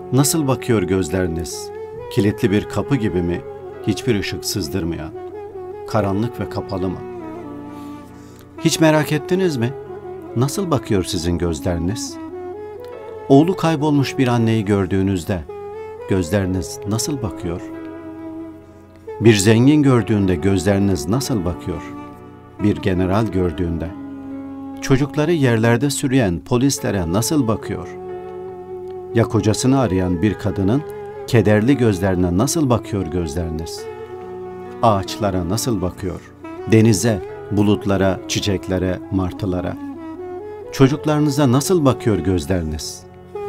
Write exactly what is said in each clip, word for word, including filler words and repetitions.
Nasıl bakıyor gözleriniz? Kilitli bir kapı gibi mi? Hiçbir ışık sızdırmayan. Karanlık ve kapalı mı? Hiç merak ettiniz mi? Nasıl bakıyor sizin gözleriniz? Oğlu kaybolmuş bir anneyi gördüğünüzde gözleriniz nasıl bakıyor? Bir zengin gördüğünde gözleriniz nasıl bakıyor? Bir general gördüğünde, çocukları yerlerde sürüyen polislere nasıl bakıyor? Ya kocasını arayan bir kadının kederli gözlerine nasıl bakıyor gözleriniz? Ağaçlara nasıl bakıyor? Denize, bulutlara, çiçeklere, martılara. Çocuklarınıza nasıl bakıyor gözleriniz?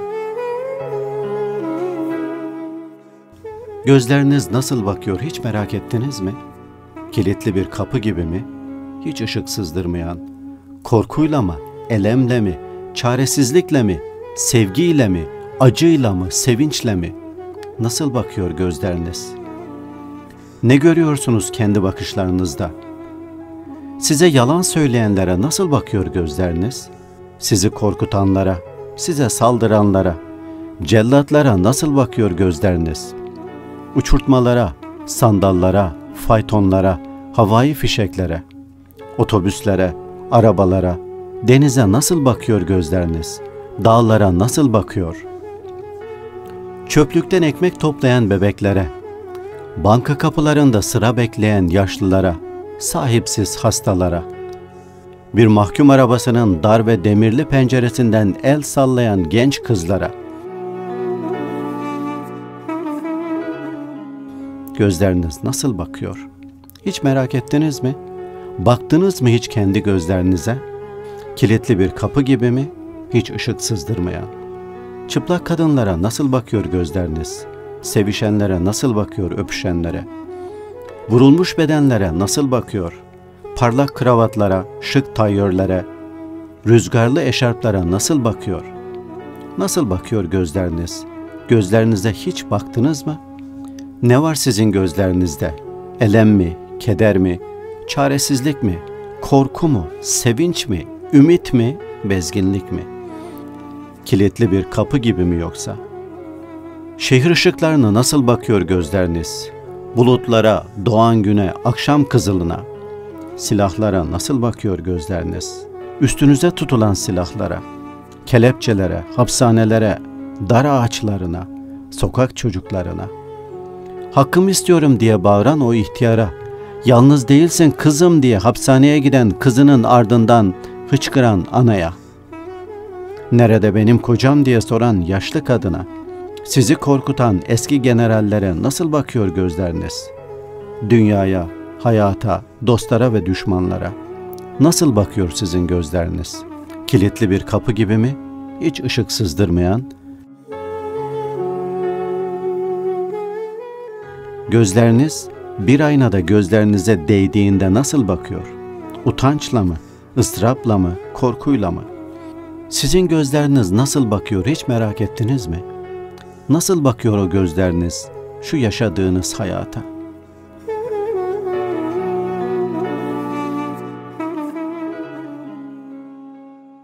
Gözleriniz nasıl bakıyor hiç merak ettiniz mi? Kilitli bir kapı gibi mi? Hiç ışık sızdırmayan. Korkuyla mı, elemle mi, çaresizlikle mi, sevgiyle mi, acıyla mı, sevinçle mi? Nasıl bakıyor gözleriniz? Ne görüyorsunuz kendi bakışlarınızda? Size yalan söyleyenlere nasıl bakıyor gözleriniz? Sizi korkutanlara, size saldıranlara, cellatlara nasıl bakıyor gözleriniz? Uçurtmalara, sandallara, faytonlara, havai fişeklere, otobüslere, arabalara, denize nasıl bakıyor gözleriniz? Dağlara nasıl bakıyor? Çöplükten ekmek toplayan bebeklere, banka kapılarında sıra bekleyen yaşlılara, sahipsiz hastalara, bir mahkum arabasının dar ve demirli penceresinden el sallayan genç kızlara, gözleriniz nasıl bakıyor? Hiç merak ettiniz mi? Baktınız mı hiç kendi gözlerinize? Kilitli bir kapı gibi mi? Hiç ışık sızdırmayan. Çıplak kadınlara nasıl bakıyor gözleriniz? Sevişenlere nasıl bakıyor öpüşenlere? Vurulmuş bedenlere nasıl bakıyor? Parlak kravatlara, şık tayyörlere, rüzgarlı eşarplara nasıl bakıyor? Nasıl bakıyor gözleriniz? Gözlerinize hiç baktınız mı? Ne var sizin gözlerinizde? Elem mi, keder mi, çaresizlik mi, korku mu, sevinç mi, ümit mi, bezginlik mi? Kilitli bir kapı gibi mi yoksa? Şehir ışıklarına nasıl bakıyor gözleriniz? Bulutlara, doğan güne, akşam kızılına, silahlara nasıl bakıyor gözleriniz? Üstünüze tutulan silahlara, kelepçelere, hapishanelere, dar ağaçlarına, sokak çocuklarına, hakkımı istiyorum diye bağıran o ihtiyara, yalnız değilsin kızım diye hapishaneye giden kızının ardından hıçkıran anaya, nerede benim kocam diye soran yaşlı kadına, sizi korkutan eski generallere nasıl bakıyor gözleriniz? Dünyaya, hayata, dostlara ve düşmanlara nasıl bakıyor sizin gözleriniz? Kilitli bir kapı gibi mi? Hiç ışık sızdırmayan. Gözleriniz bir aynada gözlerinize değdiğinde nasıl bakıyor? Utançla mı, ıstırapla mı, korkuyla mı? Sizin gözleriniz nasıl bakıyor hiç merak ettiniz mi? Nasıl bakıyor o gözleriniz şu yaşadığınız hayata?